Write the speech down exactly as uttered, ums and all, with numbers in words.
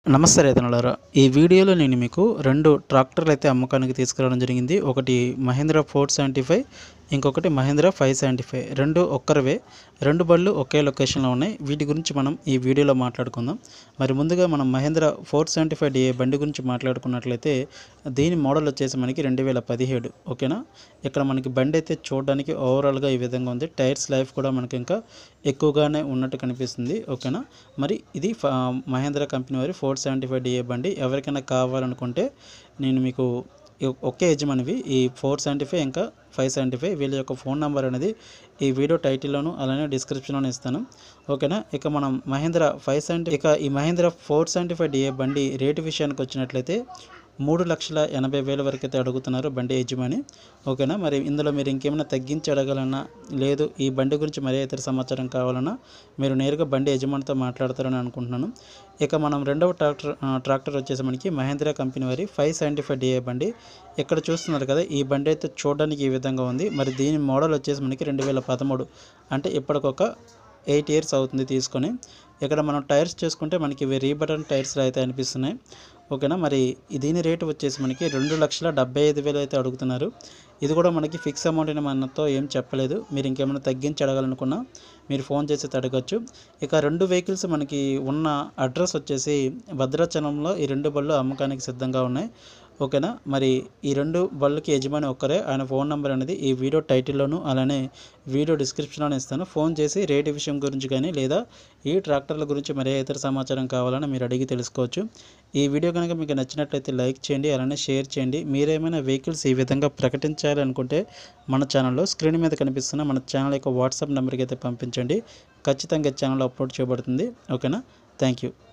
నమస్తే రైతన్నలారా, ఈ వీడియోలో నేను మీకు రెండు ట్రాక్టర్లు అయితే అమ్మకానికి తీసుకురావడం జరిగింది. ఒకటి మహీంద్రా ఫోర్ సెవెంటీ ఫైవ్, ఇంకొకటి మహీంద్రా ఫైవ్ సెవెంటీ ఫైవ్. రెండు ఒక్కరివే, రెండు బళ్ళు ఒకే లొకేషన్లో ఉన్నాయి. వీటి గురించి మనం ఈ వీడియోలో మాట్లాడుకుందాం. మరి ముందుగా మనం Mahindra four seventy five DI బండి గురించి మాట్లాడుకున్నట్లయితే దీని మోడల్ వచ్చేసి మనకి రెండు వేల పదిహేడు. ఓకేనా, ఇక్కడ మనకి బండి అయితే చూడడానికి ఓవరాల్గా ఈ విధంగా ఉంది. టైర్స్ లైఫ్ కూడా మనకి ఇంకా ఎక్కువగానే ఉన్నట్టు కనిపిస్తుంది. ఓకేనా, మరి ఇది మహీంద్రా కంపెనీ వారి ఫోర్ సెవెంటీ ఫైవ్ డిఏ బండి. ఎవరికైనా కావాలనుకుంటే నేను మీకు ఒకే యజమానివి ఈ ఫోర్ సెవెంటీ ఫైవ్ ఇంకా ఫైవ్ సెవెంటీ ఫైవ్ వీళ్ళ యొక్క ఫోన్ నెంబర్ అనేది ఈ వీడియో టైటిల్లోను అలానే డిస్క్రిప్షన్లోనే ఇస్తాను. ఓకేనా, ఇక మనం మహీంద్రా ఫైవ్ సెవెంటీ ఇక ఈ Mahindra four seventy five DI బండి రేటు విషయానికి వచ్చినట్లయితే మూడు లక్షల ఎనభై వేల వరకు అయితే అడుగుతున్నారు బండి యజమాని. ఓకేనా, మరి ఇందులో మీరు ఇంకేమైనా తగ్గించి అడగాలన్నా, లేదు ఈ బండి గురించి మరే ఇతర సమాచారం కావాలన్నా మీరు నేరుగా బండి యజమానితో మాట్లాడతారని అనుకుంటున్నాను. ఇక మనం రెండవ ట్రాక్టర్ ట్రాక్టర్ వచ్చేసి మనకి మహీంద్రా కంపెనీ వారి ఫైవ్ సెవెంటీ ఫైవ్ డిఏ బండి. ఇక్కడ చూస్తున్నారు కదా, ఈ బండి అయితే చూడడానికి ఈ విధంగా ఉంది. మరి దీని మోడల్ వచ్చేసి మనకి రెండు వేల పదమూడు, అంటే ఇప్పటికొక ఎయిట్ ఇయర్స్ అవుతుంది తీసుకొని. ఇక్కడ మనం టైర్స్ చూసుకుంటే మనకి ఇవి రీబటన్ టైర్స్ అయితే అనిపిస్తున్నాయి. ఓకేనా, మరి దీని రేటు వచ్చేసి మనకి రెండు లక్షల డెబ్బై ఐదు వేలు అయితే అడుగుతున్నారు. ఇది కూడా మనకి ఫిక్స్ అమౌంట్ అని మనతో ఏం చెప్పలేదు. మీరు ఇంకేమైనా తగ్గించి అడగాలనుకున్నా మీరు ఫోన్ చేసి అడగచ్చు. ఇక రెండు వెహికల్స్ మనకి ఉన్న అడ్రస్ వచ్చేసి భద్రాచలంలో ఈ రెండు బళ్ళు అమ్మకానికి సిద్ధంగా ఉన్నాయి. ఓకేనా, మరి ఈ రెండు బళ్ళకి యజమాని ఒక్కరే. ఆయన ఫోన్ నెంబర్ అనేది ఈ వీడియో టైటిల్లోను అలానే వీడియో డిస్క్రిప్షన్లోనే ఇస్తాను. ఫోన్ చేసి రేటు విషయం గురించి కానీ లేదా ఈ ట్రాక్టర్ల గురించి మరే ఇతర సమాచారం కావాలని మీరు అడిగి తెలుసుకోవచ్చు. ఈ వీడియో కనుక మీకు నచ్చినట్లయితే లైక్ చేయండి, అలానే షేర్ చేయండి. మీరేమైనా వెహికల్స్ ఈ విధంగా ప్రకటించాలి అనుకుంటే మన ఛానల్లో స్క్రీన్ మీద కనిపిస్తున్న మన ఛానల్ యొక్క వాట్సాప్ నెంబర్కి అయితే పంపించండి. ఖచ్చితంగా ఛానల్ అప్లోడ్ చేయబడుతుంది. ఓకేనా, థ్యాంక్ యూ.